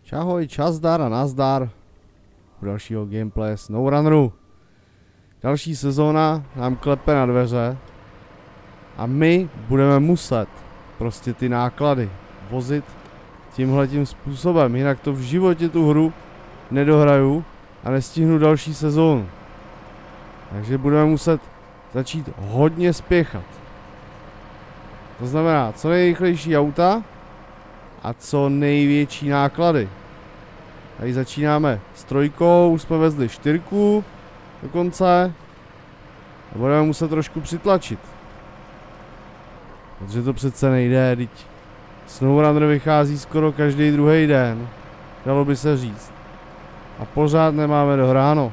Čahoj, časdar a nazdar u dalšího gameplay SnowRunneru. Další sezóna nám klepe na dveře a my budeme muset prostě ty náklady vozit tímhletím způsobem, jinak to v životě tu hru nedohraju a nestihnu další sezónu. Takže budeme muset začít hodně spěchat. To znamená, co nejrychlejší auta a co největší náklady. Tady začínáme s 3, už jsme vezli 4 dokonce. A budeme muset trošku přitlačit. Protože to přece nejde, teď SnowRunner vychází skoro každý druhý den. Dalo by se říct. A pořád nemáme dohráno.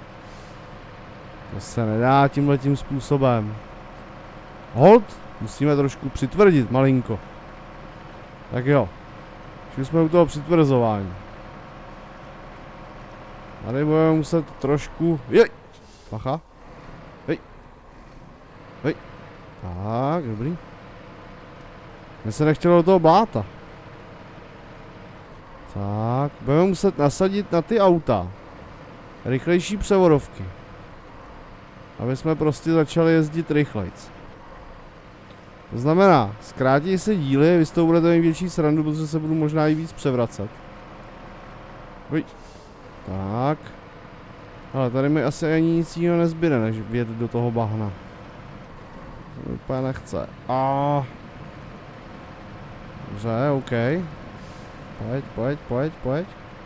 To se nedá tímhletím způsobem. Hold, musíme trošku přitvrdit malinko. Tak jo. Už jsme u toho přitvrzování. Tady budeme muset trošku... Jej! Bacha. Hej. Hej. Tak, dobrý. Mně se nechtělo do toho bláta. Tak, budeme muset nasadit na ty auta rychlejší převodovky. Aby jsme prostě začali jezdit rychlejc. To znamená, zkrátí se díly, vy z toho budete mít větší srandu, protože se budu možná i víc převracet. Oj. Tak. Ale tady mi asi ani nic jiného nezbyde, než vjet do toho bahna. To mi úplně nechce. Dobře, OK. Pojď.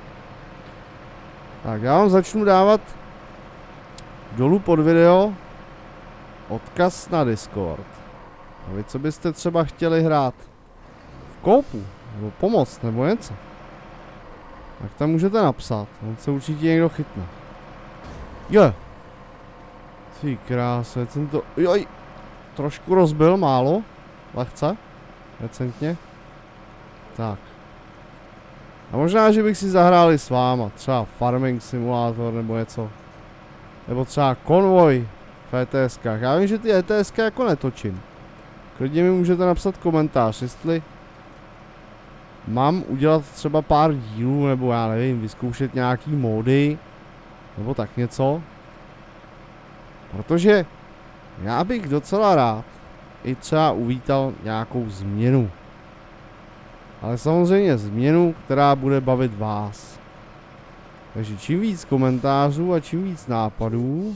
Tak, já vám začnu dávat dolů pod video odkaz na Discord. A vy co byste třeba chtěli hrát v koupu, nebo pomoct, nebo něco, tak tam můžete napsat, on se určitě někdo chytne. Je! Ty krása, jsem to, joj, trošku rozbil, málo, lehce, decentně. Tak. A možná, že bych si zahráli s váma, třeba Farming Simulator nebo něco. Nebo třeba konvoj v ETSkách. Já vím, že ty ETSky jako netočím. Klidně mi můžete napsat komentář, jestli mám udělat třeba pár dílů, nebo já nevím, vyzkoušet nějaký módy, nebo tak něco. Protože já bych docela rád i třeba uvítal nějakou změnu. Ale samozřejmě změnu, která bude bavit vás. Takže čím víc komentářů a čím víc nápadů,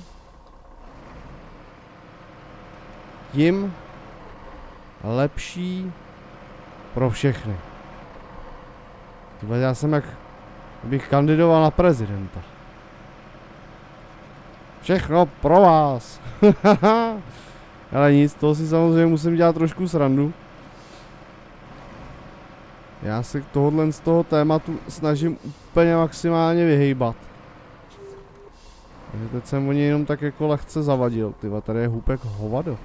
tím lepší pro všechny. Já jsem jak bych kandidoval na prezidenta. Všechno pro vás. Ale nic, toho si samozřejmě musím dělat trošku srandu. Já se tohodle z toho tématu snažím úplně maximálně vyhejbat. Takže teď jsem o něj jenom tak jako lehce zavadil. Tyva, tady je hůpek hovado.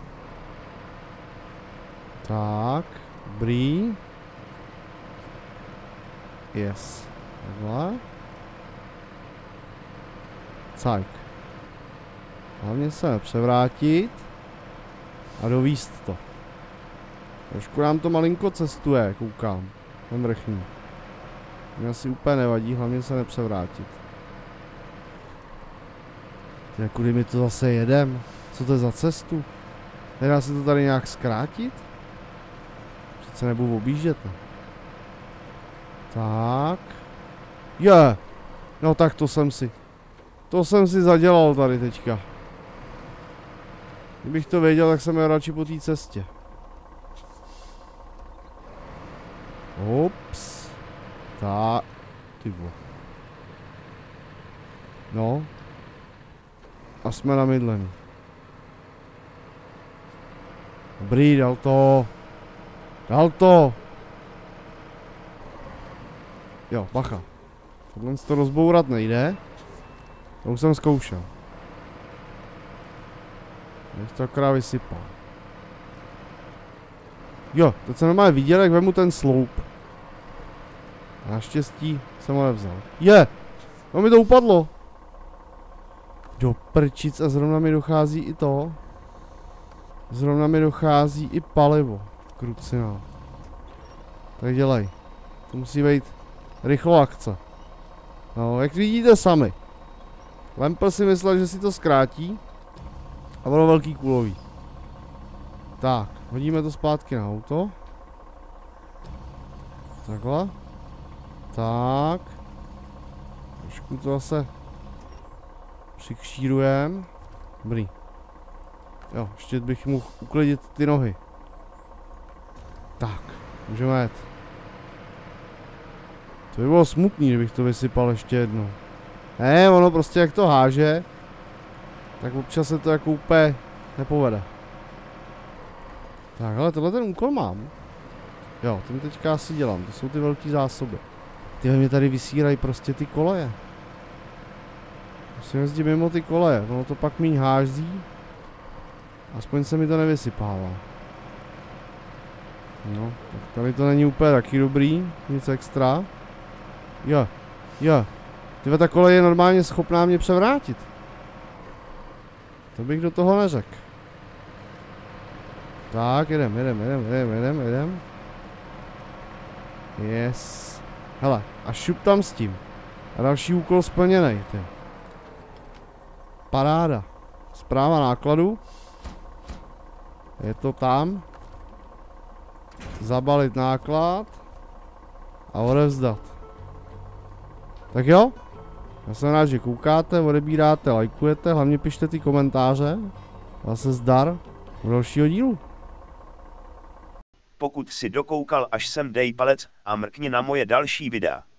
Tak, dobrý. Yes. Takhle. Cajk. Hlavně se nepřevrátit. A dovíst to. Trošku nám to malinko cestuje, koukám. Ten vrchní. Mě asi úplně nevadí, hlavně se nepřevrátit. Ty, kudy mi to zase jedem? Co to je za cestu? Nedá se to tady nějak zkrátit? Přece nebudu objíždět, ne? Tak. Je! No tak to jsem si zadělal tady teďka. Kdybych to věděl, tak jsem jel radši po té cestě. Ups. Tak. Ty vole. No. A jsme namydleni. Dobrý, dal to. Dal to. Jo, bacha. Tohle to rozbourat nejde. To už jsem zkoušel. Bych to akorát vysypal. Jo, teď jsem normálně viděl, jak vemu ten sloup. Naštěstí jsem ho nevzal. Je! No mi to upadlo. Do prčic a zrovna mi dochází i to. Zrovna mi dochází i palivo. Krucina. Tak dělej. To musí být Rychloakce. No, jak vidíte sami. Lempel si myslel, že si to zkrátí. A bylo velký kulový. Tak, hodíme to zpátky na auto. Takhle. Tak. Trošku to zase přikšírujem. Dobrý. Jo, ještě bych mohl uklidit ty nohy. Tak, můžeme jet. To by bylo smutný, kdybych to vysypal ještě jednou. Ne, ono prostě jak to háže, tak občas se to jako úplně nepovede. Tak, ale tohle ten úkol mám. Jo, ten teďka asi dělám, to jsou ty velký zásoby. Ty mě tady vysírají prostě ty koleje. Musím jezdit mimo ty koleje, ono to pak míň háží. Aspoň se mi to nevysypává. No, tak tady to není úplně taky dobrý, nic extra. Jo. Tyhle ta kolej je normálně schopná mě převrátit. To bych do toho neřekl. Tak, jedem. Yes. Hele, a šup tam s tím. A další úkol splněnej, ty. Paráda. Správa nákladu. Je to tam. Zabalit náklad. A odevzdat. Tak jo. Já jsem rád, že koukáte, odebíráte, lajkujete, hlavně pište ty komentáře. Zase zdar u dalšího dílu. Pokud si dokoukal až sem, dej palec a mrkni na moje další videa.